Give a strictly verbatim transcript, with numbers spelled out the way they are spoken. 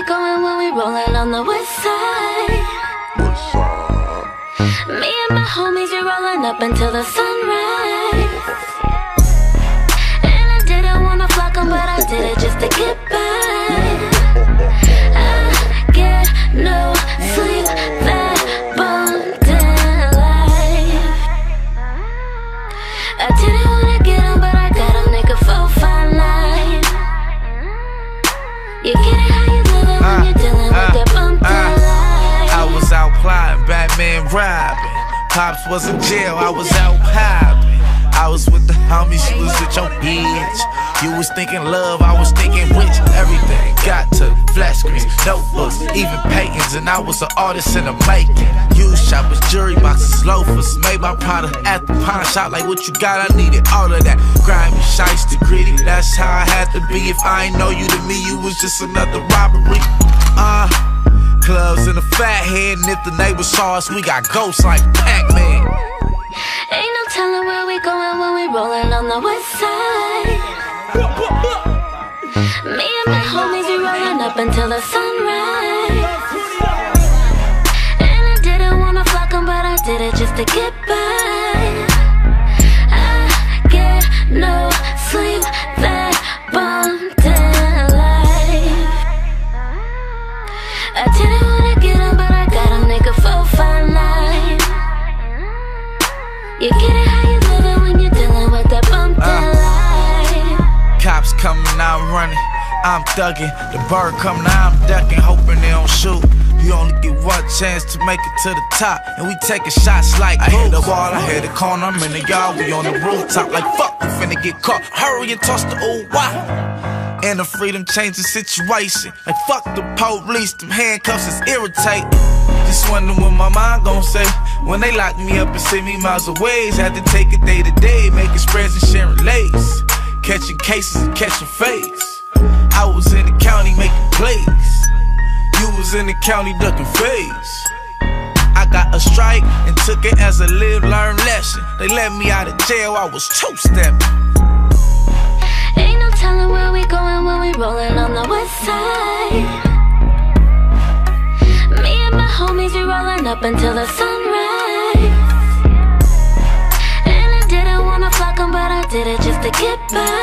we going when we rollin' on the west side? West side. Me and my homies, we rollin' up until the sunrise. And I didn't wanna flock 'em, but I did it just to get by. I get no sleep that bumped life. I didn't wanna get 'em, but I got 'em, nigga, four, five, nine. You get it how you living when uh, you're dealing uh, with that bumped uh, life. I was out plotting, Batman robbing. Pops was in jail, I was out popping. I was with the homies, you was with your bitch. You was thinking love, I was thinking rich. Everything got to flat screens, notebooks, even paintings. And I was an artist in the making. Used shoppers, jewelry boxes, loafers. Made my product at the pawn shop. Like what you got, I needed all of that. Grimy, shiesty, gritty, that's how I had to be. If I ain't know you, to me you was just another robbery. Uh, clubs in the fat head. And if the neighbors saw us, we got ghosts like Pac-Man. Ain't no telling where we going when we rollin' on the west side. Me and my homies, we rollin' up until the sunrise. And I didn't wanna flock 'em, but I did it just to get by. I get no sleep that bumped life. I didn't wanna get 'em, but I got 'em, nigga, four, five, nine. You get it how you living when you're dealing with that bumped uh, life. Cops coming out running, I'm thugging. The bird coming out, I'm ducking, hoping they don't shoot. You only get one chance to make it to the top, and we taking shots like I hit the wall, I hit the corner, I'm in the yard, we on the rooftop. Like fuck, we finna get caught. Hurry and toss the old why. And the freedom change the situation. Like fuck the police, them handcuffs is irritating. Just wondering what my mind gon' say when they lock me up and send me miles away. Had to take it day to day, making spreads and sharing lays, catching cases and catching face. I was in the county making plays. You was in the county ducking face. I got a strike and took it as a live, learn lesson. They let me out of jail, I was two-stepping. Ain't no telling where we going when we rollin' on the west side. Me and my homies, we rollin' up until the sunrise. And I didn't wanna flock 'em, but I did it just to get by.